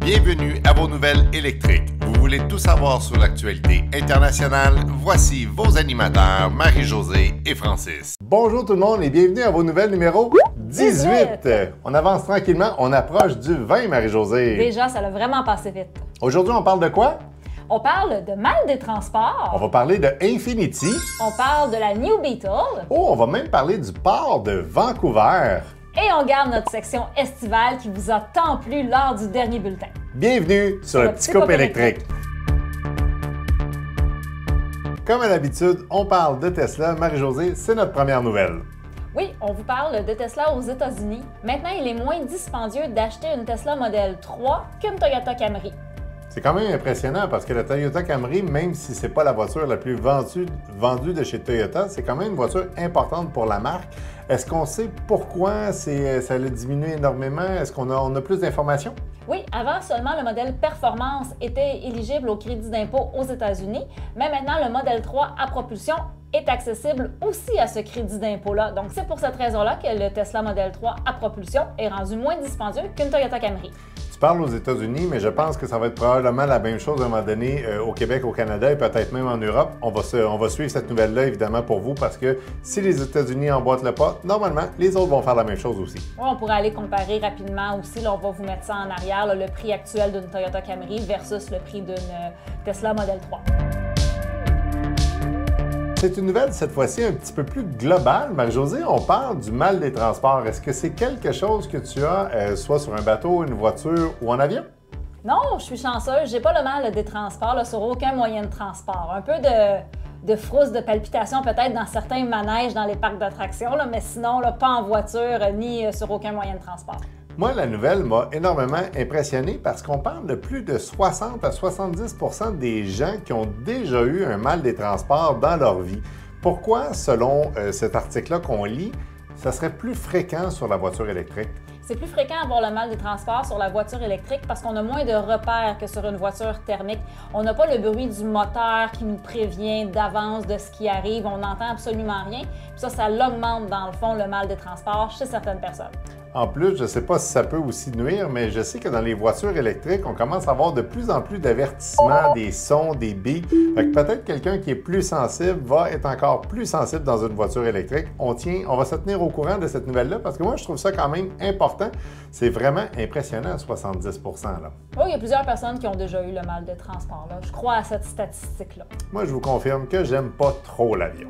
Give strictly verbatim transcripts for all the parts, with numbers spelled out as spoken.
Bienvenue à vos nouvelles électriques. Vous voulez tout savoir sur l'actualité internationale? Voici vos animateurs Marie-Josée et Francis. Bonjour tout le monde et bienvenue à vos nouvelles numéro dix-huit. dix-huit. On avance tranquillement, on approche du vingt, Marie-Josée. Déjà, ça l'a vraiment passé vite. Aujourd'hui, on parle de quoi? On parle de mal des transports. On va parler de Infiniti. On parle de la New Beetle. Oh, on va même parler du port de Vancouver. Et on garde notre section estivale qui vous a tant plu lors du dernier bulletin. Bienvenue sur le Petit Coupe électrique. Comme à l'habitude, on parle de Tesla. Marie-Josée, c'est notre première nouvelle. Oui, on vous parle de Tesla aux États-Unis. Maintenant, il est moins dispendieux d'acheter une Tesla Model trois qu'une Toyota Camry. C'est quand même impressionnant parce que la Toyota Camry, même si ce n'est pas la voiture la plus vendue, vendue de chez Toyota, c'est quand même une voiture importante pour la marque. Est-ce qu'on sait pourquoi ça a diminué énormément? Est-ce qu'on a, on a plus d'informations? Oui, avant seulement le modèle Performance était éligible au crédit d'impôt aux États-Unis, mais maintenant le modèle trois à propulsion est accessible aussi à ce crédit d'impôt-là. Donc c'est pour cette raison-là que le Tesla Model trois à propulsion est rendu moins dispendieux qu'une Toyota Camry. Tu parles aux États-Unis, mais je pense que ça va être probablement la même chose à un moment donné euh, au Québec, au Canada et peut-être même en Europe. On va, se, on va suivre cette nouvelle-là évidemment pour vous parce que si les États-Unis emboîtent le pas, normalement, les autres vont faire la même chose aussi. Oui, on pourrait aller comparer rapidement aussi. Là, on va vous mettre ça en arrière, là, le prix actuel d'une Toyota Camry versus le prix d'une euh, Tesla Model trois. C'est une nouvelle, cette fois-ci, un petit peu plus globale. Marie-Josée, on parle du mal des transports. Est-ce que c'est quelque chose que tu as, euh, soit sur un bateau, une voiture ou en avion? Non, je suis chanceuse. J'ai pas le mal des transports là, sur aucun moyen de transport. Un peu de, de frousse, de palpitation peut-être dans certains manèges dans les parcs d'attractions, mais sinon, là, pas en voiture ni euh, sur aucun moyen de transport. Moi, la nouvelle m'a énormément impressionné parce qu'on parle de plus de soixante à soixante-dix pour cent des gens qui ont déjà eu un mal des transports dans leur vie. Pourquoi, selon euh, cet article-là qu'on lit, ça serait plus fréquent sur la voiture électrique? C'est plus fréquent d'avoir le mal des transports sur la voiture électrique parce qu'on a moins de repères que sur une voiture thermique. On n'a pas le bruit du moteur qui nous prévient d'avance de ce qui arrive. On n'entend absolument rien. Puis ça, ça l'augmente dans le fond le mal des transports chez certaines personnes. En plus, je ne sais pas si ça peut aussi nuire, mais je sais que dans les voitures électriques, on commence à avoir de plus en plus d'avertissements, des sons, des bips. Fait que peut-être quelqu'un qui est plus sensible va être encore plus sensible dans une voiture électrique. On tient, on va se tenir au courant de cette nouvelle-là parce que moi, je trouve ça quand même important. C'est vraiment impressionnant à soixante-dix pour cent. Là. Oui, il y a plusieurs personnes qui ont déjà eu le mal de transport. Là. Je crois à cette statistique-là. Moi, je vous confirme que j'aime pas trop l'avion.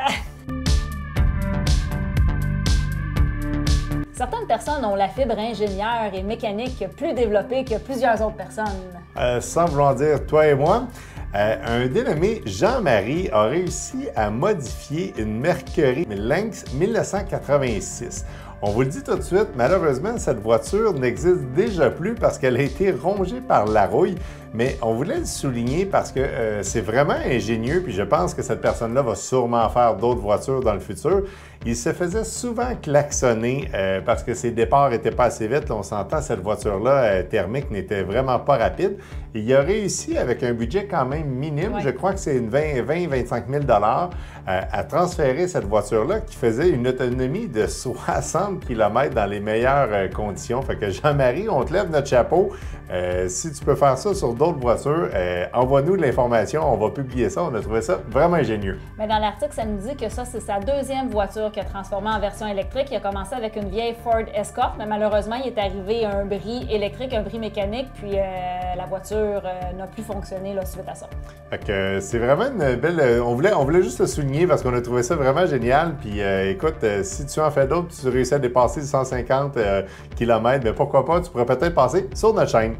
Certaines personnes ont la fibre ingénieure et mécanique plus développée que plusieurs autres personnes. Euh, sans vouloir dire toi et moi, euh, un dénommé Jean-Marie a réussi à modifier une Mercury Lynx mille neuf cent quatre-vingt-six. On vous le dit tout de suite, malheureusement, cette voiture n'existe déjà plus parce qu'elle a été rongée par la rouille, mais on voulait le souligner parce que euh, c'est vraiment ingénieux, puis je pense que cette personne-là va sûrement faire d'autres voitures dans le futur. Il se faisait souvent klaxonner euh, parce que ses départs n'étaient pas assez vite. Là, on s'entend, cette voiture-là euh, thermique n'était vraiment pas rapide. Il a réussi, avec un budget quand même minime, ouais. Je crois que c'est une vingt à vingt-cinq mille dollars, euh, à transférer cette voiture-là qui faisait une autonomie de soixante kilomètres dans les meilleures euh, conditions. Fait que Jean-Marie, on te lève notre chapeau. Euh, si tu peux faire ça sur d'autres voitures, euh, envoie-nous de l'information, on va publier ça. On a trouvé ça vraiment ingénieux. Mais dans l'article, ça nous dit que ça, c'est sa deuxième voiture qu'il a transformée en version électrique. Il a commencé avec une vieille Ford Escort, mais malheureusement, il est arrivé un bris électrique, un bris mécanique, puis euh, la voiture euh, n'a plus fonctionné là, suite à ça. Fait que euh, c'est vraiment une belle... On voulait, on voulait juste le souligner parce qu'on a trouvé ça vraiment génial. Puis euh, écoute, euh, si tu en fais d'autres, tu réussis à dépasser cent cinquante euh, kilomètres, mais pourquoi pas, tu pourrais peut-être passer sur notre chaîne.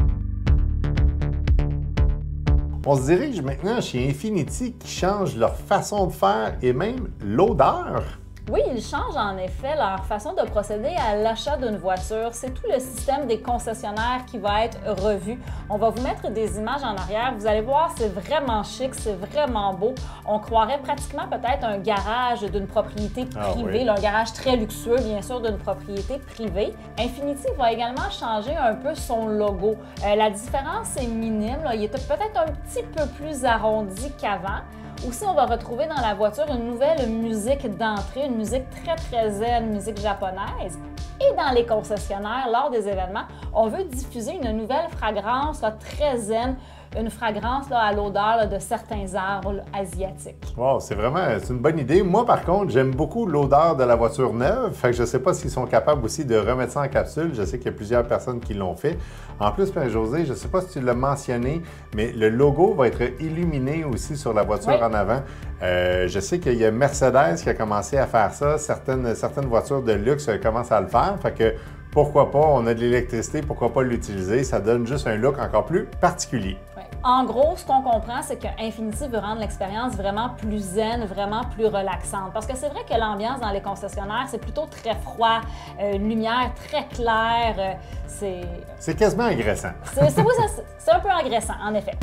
On se dirige maintenant chez Infiniti qui change leur façon de faire et même l'odeur. Oui, ils changent en effet leur façon de procéder à l'achat d'une voiture. C'est tout le système des concessionnaires qui va être revu. On va vous mettre des images en arrière. Vous allez voir, c'est vraiment chic, c'est vraiment beau. On croirait pratiquement peut-être un garage d'une propriété privée, ah oui. là, un garage très luxueux, bien sûr, d'une propriété privée. Infiniti va également changer un peu son logo. Euh, la différence est minime. Là. Il était peut-être un petit peu plus arrondi qu'avant. Aussi, on va retrouver dans la voiture une nouvelle musique d'entrée, une musique très très zen, musique japonaise. et dans les concessionnaires lors des événements, on veut diffuser une nouvelle fragrance là, très zen, une fragrance là, à l'odeur là, de certains arbres là, asiatiques. Wow, c'est vraiment c'est une bonne idée. Moi, par contre, j'aime beaucoup l'odeur de la voiture neuve. Fait que je ne sais pas s'ils sont capables aussi de remettre ça en capsule. Je sais qu'il y a plusieurs personnes qui l'ont fait. En plus, Marie-Josée, je ne sais pas si tu l'as mentionné, mais le logo va être illuminé aussi sur la voiture oui. en avant. Euh, je sais qu'il y a Mercedes qui a commencé à faire ça. Certaines, certaines voitures de luxe commencent à le faire. Fait que pourquoi pas, on a de l'électricité, pourquoi pas l'utiliser? Ça donne juste un look encore plus particulier. Oui. En gros, ce qu'on comprend, c'est que Infiniti veut rendre l'expérience vraiment plus zen, vraiment plus relaxante. Parce que c'est vrai que l'ambiance dans les concessionnaires, c'est plutôt très froid, euh, une lumière très claire, euh, c'est... C'est quasiment agressant. C'est, c'est, oui, c'est, c'est un peu agressant, en effet.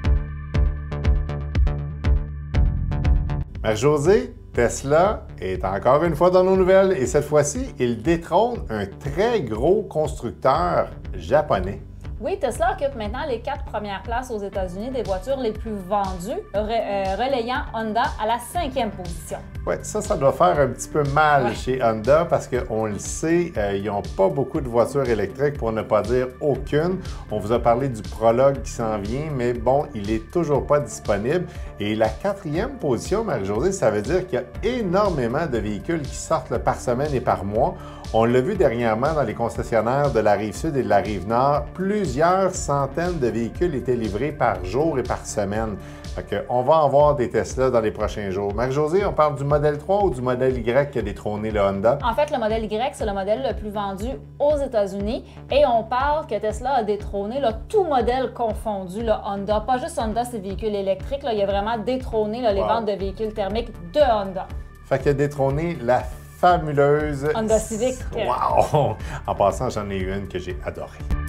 Marie-Josée, Tesla est encore une fois dans nos nouvelles et cette fois-ci, il détrône un très gros constructeur japonais. Oui, Tesla occupe maintenant les quatre premières places aux États-Unis des voitures les plus vendues, re euh, relayant Honda à la cinquième position. Oui, ça, ça doit faire un petit peu mal ouais. chez Honda parce qu'on le sait, euh, ils n'ont pas beaucoup de voitures électriques, pour ne pas dire aucune. On vous a parlé du Prologue qui s'en vient, mais bon, il n'est toujours pas disponible. Et la quatrième position, Marie-Josée, ça veut dire qu'il y a énormément de véhicules qui sortent là, par semaine et par mois. On l'a vu dernièrement dans les concessionnaires de la Rive-Sud et de la Rive-Nord, plusieurs centaines de véhicules étaient livrés par jour et par semaine. Fait que on va en voir des Tesla dans les prochains jours. Marie-Josée, on parle du modèle trois ou du modèle Y qui a détrôné le Honda? En fait, le modèle Y, c'est le modèle le plus vendu aux États-Unis et on parle que Tesla a détrôné là, tout modèle confondu, là, Honda. Pas juste Honda, ses véhicules électriques, là, il a vraiment détrôné là, les wow. ventes de véhicules thermiques de Honda. Fait qu'il a détrôné la fabuleuse Honda Civic. Wow! En passant, j'en ai eu une que j'ai adorée.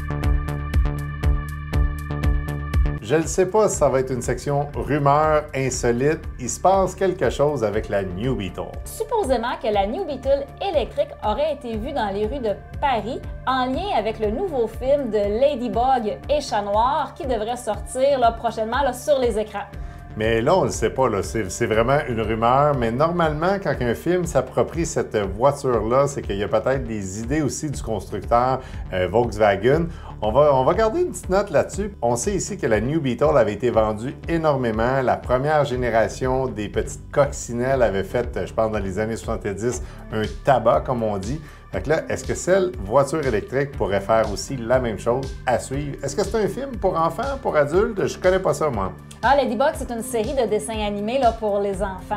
Je ne sais pas si ça va être une section rumeurs insolites. Il se passe quelque chose avec la New Beetle. Supposément que la New Beetle électrique aurait été vue dans les rues de Paris en lien avec le nouveau film de Ladybug et Chat Noir qui devrait sortir là, prochainement là, sur les écrans. Mais là, on ne le sait pas, c'est vraiment une rumeur. Mais normalement, quand un film s'approprie cette voiture-là, c'est qu'il y a peut-être des idées aussi du constructeur euh, Volkswagen. On va, on va garder une petite note là-dessus. On sait ici que la New Beetle avait été vendue énormément. La première génération des petites coccinelles avait fait, je pense, dans les années soixante-dix, un tabac, comme on dit. Fait que là, est-ce que celle voiture électrique pourrait faire aussi la même chose à suivre? Est-ce que c'est un film pour enfants, pour adultes? Je connais pas ça, moi. Ah, Ladybug, c'est une série de dessins animés là, pour les enfants.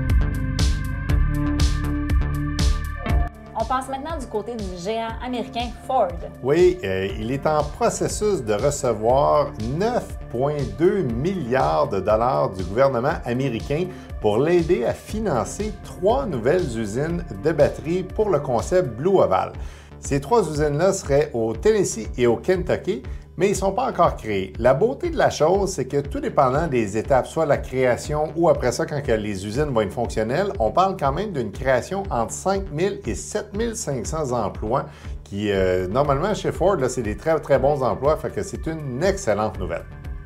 On passe maintenant du côté du géant américain Ford. Oui, euh, il est en processus de recevoir neuf virgule deux milliards de dollars du gouvernement américain pour l'aider à financer trois nouvelles usines de batteries pour le concept Blue Oval. Ces trois usines-là seraient au Tennessee et au Kentucky, mais ils ne sont pas encore créés. La beauté de la chose, c'est que tout dépendant des étapes, soit la création ou après ça, quand les usines vont être fonctionnelles, on parle quand même d'une création entre cinq mille et sept mille cinq cents emplois qui, euh, normalement, chez Ford, c'est des très, très bons emplois, fait que c'est une excellente nouvelle.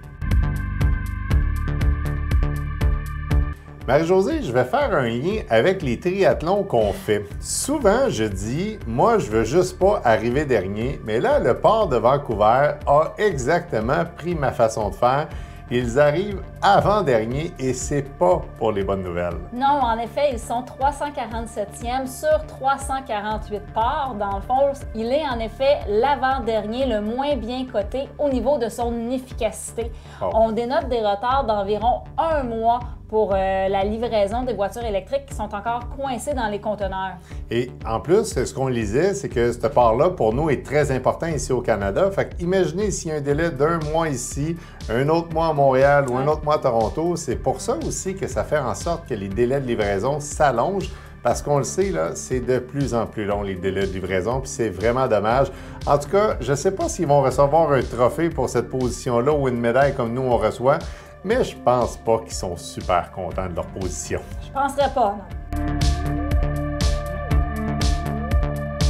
Marie-Josée, je vais faire un lien avec les triathlons qu'on fait. Souvent, je dis, moi, je veux juste pas arriver dernier, mais là, le port de Vancouver a exactement pris ma façon de faire. Ils arrivent avant-dernier et c'est pas pour les bonnes nouvelles. Non, en effet, ils sont trois cent quarante-septième sur trois cent quarante-huit ports. Dans le fond, il est en effet l'avant-dernier, le moins bien coté au niveau de son efficacité. Oh. On dénote des retards d'environ un mois pour euh, la livraison des voitures électriques qui sont encore coincées dans les conteneurs. Et en plus, ce qu'on lisait, c'est que ce port-là, pour nous, est très important ici au Canada. Fait qu'imaginez s'il y a un délai d'un mois ici, un autre mois à Montréal ou ouais. un autre mois à Toronto. C'est pour ça aussi que ça fait en sorte que les délais de livraison s'allongent. Parce qu'on le sait, là, c'est de plus en plus long les délais de livraison, puis c'est vraiment dommage. En tout cas, je ne sais pas s'ils vont recevoir un trophée pour cette position-là ou une médaille comme nous on reçoit, mais je pense pas qu'ils sont super contents de leur position. Je penserais pas, non.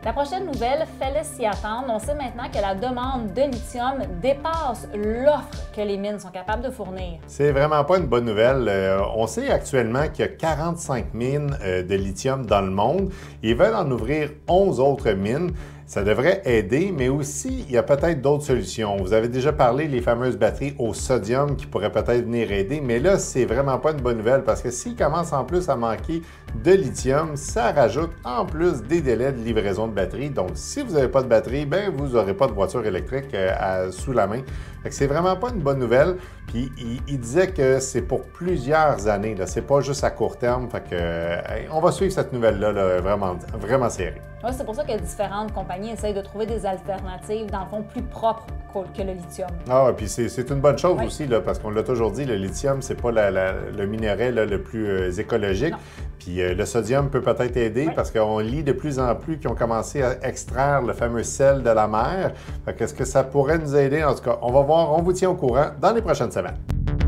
La prochaine nouvelle, fallait s'y attendre. On sait maintenant que la demande de lithium dépasse l'offre que les mines sont capables de fournir. C'est vraiment pas une bonne nouvelle. Euh, on sait actuellement qu'il y a quarante-cinq mines euh, de lithium dans le monde. Ils veulent en ouvrir onze autres mines. Ça devrait aider, mais aussi, il y a peut-être d'autres solutions. Vous avez déjà parlé des fameuses batteries au sodium qui pourraient peut-être venir aider, mais là, c'est vraiment pas une bonne nouvelle parce que s'il commence en plus à manquer de lithium, ça rajoute en plus des délais de livraison de batterie. Donc, si vous n'avez pas de batterie, ben vous n'aurez pas de voiture électrique euh, à, sous la main. Fait que c'est vraiment pas une bonne nouvelle. Puis, il, il disait que c'est pour plusieurs années. C'est pas juste à court terme. Fait que, euh, on va suivre cette nouvelle-là là, vraiment, vraiment serrée. Oui, c'est pour ça que différentes compagnies essayent de trouver des alternatives, dans le fond, plus propres que le lithium. Ah, puis c'est une bonne chose oui. aussi, là, parce qu'on l'a toujours dit, le lithium, c'est pas la, la, le minerai là, le plus euh, écologique. Non. Puis euh, le sodium peut peut-être aider, oui. parce qu'on lit de plus en plus qu'ils ont commencé à extraire le fameux sel de la mer. Fait qu'est-ce que ça pourrait nous aider? En tout cas, on va voir, on vous tient au courant dans les prochaines semaines.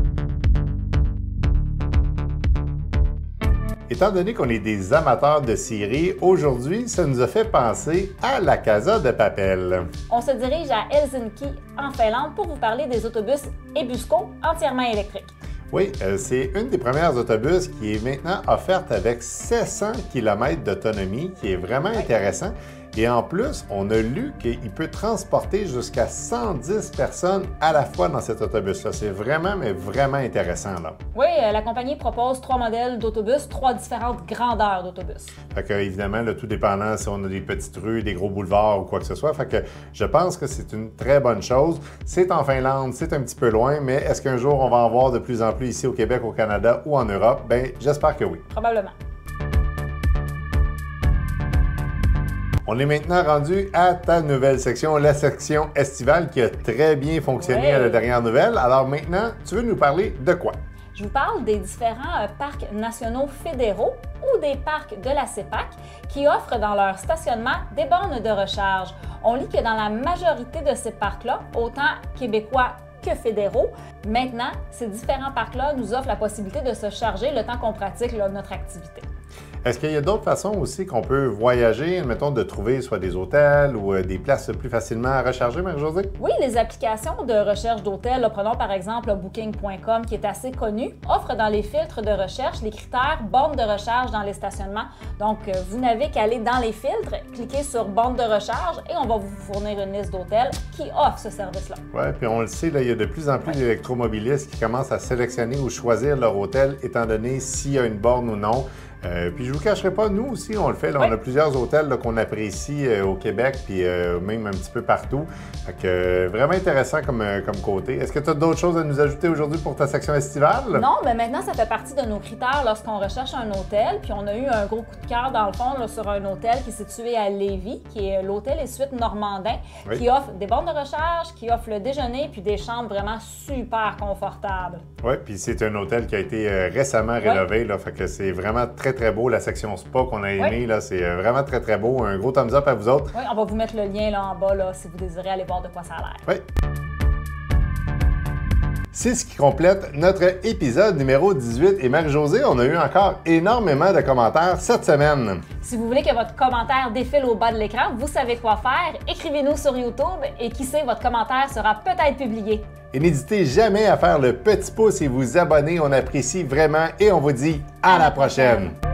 Étant donné qu'on est des amateurs de séries, aujourd'hui, ça nous a fait penser à La Casa de Papel. On se dirige à Helsinki, en Finlande, pour vous parler des autobus Ebusco entièrement électriques. Oui, euh, c'est une des premières autobus qui est maintenant offerte avec sept cents kilomètres d'autonomie, qui est vraiment oui. intéressant. Et en plus, on a lu qu'il peut transporter jusqu'à cent dix personnes à la fois dans cet autobus-là. C'est vraiment, mais vraiment intéressant, là. Oui, la compagnie propose trois modèles d'autobus, trois différentes grandeurs d'autobus. Fait que, évidemment, là, tout dépendant si on a des petites rues, des gros boulevards ou quoi que ce soit. Fait que je pense que c'est une très bonne chose. C'est en Finlande, c'est un petit peu loin, mais est-ce qu'un jour on va en voir de plus en plus ici au Québec, au Canada ou en Europe? Bien, j'espère que oui. Probablement. On est maintenant rendu à ta nouvelle section, la section estivale qui a très bien fonctionné ouais. à la dernière nouvelle. Alors maintenant, tu veux nous parler de quoi? Je vous parle des différents euh, parcs nationaux fédéraux ou des parcs de la C E P A C qui offrent dans leur stationnement des bornes de recharge. On lit que dans la majorité de ces parcs-là, autant québécois que fédéraux, maintenant, ces différents parcs-là nous offrent la possibilité de se charger le temps qu'on pratique là, notre activité. Est-ce qu'il y a d'autres façons aussi qu'on peut voyager, mettons, de trouver soit des hôtels ou euh, des places plus facilement à recharger, Marie-Josée? Oui, les applications de recherche d'hôtels, prenons par exemple booking point com qui est assez connu, offrent dans les filtres de recherche les critères bornes de recharge dans les stationnements. Donc, euh, vous n'avez qu'à aller dans les filtres, cliquer sur bornes de recharge et on va vous fournir une liste d'hôtels qui offrent ce service-là. Oui, puis on le sait, là, il y a de plus en plus ouais. d'électromobilistes qui commencent à sélectionner ou choisir leur hôtel étant donné s'il y a une borne ou non. Euh, puis je vous cacherai pas, nous aussi, on le fait. Là, oui. On a plusieurs hôtels qu'on apprécie euh, au Québec, puis euh, même un petit peu partout. Fait que, euh, vraiment intéressant comme, euh, comme côté. Est-ce que tu as d'autres choses à nous ajouter aujourd'hui pour ta section estivale? Non, mais maintenant, ça fait partie de nos critères lorsqu'on recherche un hôtel. Puis on a eu un gros coup de cœur, dans le fond, là, sur un hôtel qui est situé à Lévis, qui est l'hôtel et suite Normandin, oui. qui offre des bornes de recharge, qui offre le déjeuner, puis des chambres vraiment super confortables. Oui, puis c'est un hôtel qui a été euh, récemment rénové, oui. là, fait que c'est vraiment très, très beau. La section spa qu'on a aimé, oui. là, c'est vraiment très, très beau. Un gros thumbs up à vous autres. Oui, on va vous mettre le lien là en bas là, si vous désirez aller voir de quoi ça a l'air. Oui. C'est ce qui complète notre épisode numéro dix-huit. Et Marie-Josée, on a eu encore énormément de commentaires cette semaine. Si vous voulez que votre commentaire défile au bas de l'écran, vous savez quoi faire. Écrivez-nous sur YouTube et qui sait, votre commentaire sera peut-être publié. Et n'hésitez jamais à faire le petit pouce et vous abonner. On apprécie vraiment et on vous dit à, à la prochaine. prochaine.